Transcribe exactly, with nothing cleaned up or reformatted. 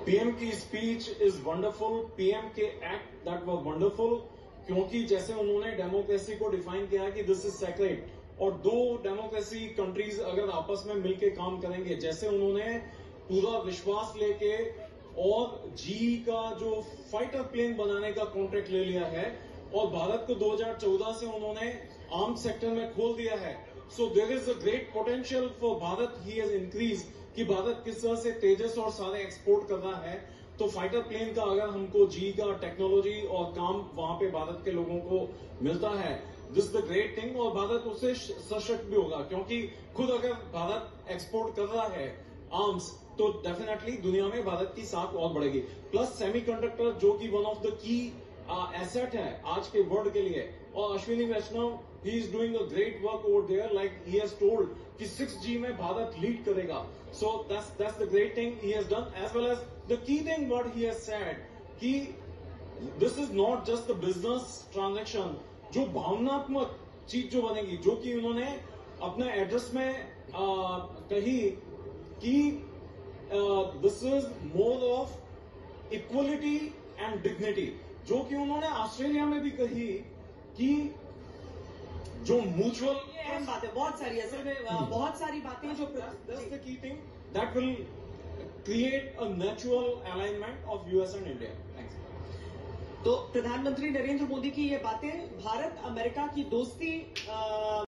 PM की speech is wonderful, PM के act that was wonderful, क्योंकि जैसे उन्होंने डेमोक्रेसी को डिफाइन किया कि दिस इज सेक्रेट, और दो डेमोक्रेसी कंट्रीज अगर आपस में मिलकर काम करेंगे, जैसे उन्होंने पूरा विश्वास लेके और जी का जो फाइटर प्लेन बनाने का कॉन्ट्रैक्ट ले लिया है, और भारत को दो हज़ार चौदह से उन्होंने आर्म सेक्टर में खोल दिया है। So there is a great potential for Bharat, he has increase कि भारत किस तरह से तेजस और सारे एक्सपोर्ट कर रहा है। तो फाइटर प्लेन का अगर हमको जी का टेक्नोलॉजी और काम वहां पे भारत के लोगों को मिलता है, दिस द ग्रेट थिंग, और भारत उससे सशक्त भी होगा, क्योंकि खुद अगर भारत एक्सपोर्ट कर रहा है आर्म्स, तो डेफिनेटली दुनिया में भारत की साख और बढ़ेगी। प्लस सेमीकंडक्टर, जो कि one of the key asset है आज के वर्ल्ड के लिए, और Ashwini Vaishnaw he is doing a great work over there, like he has told कि सिक्स जी में भारत लीड करेगा। So that's that's the great thing he has done, as well as the key thing what he has said कि this is not just the business transaction, जो भावनात्मक चीज जो बनेगी, जो कि उन्होंने अपने एड्रेस में आ, कही कि this is more of equality and dignity, जो कि उन्होंने ऑस्ट्रेलिया में भी कही कि जो म्यूचुअल, ये अहम बात है, बहुत सारी असल में बहुत सारी बातें जो that's the key thing that will create a natural alignment of US and India. Thanks. तो प्रधानमंत्री नरेंद्र मोदी की ये बातें भारत अमेरिका की दोस्ती आ,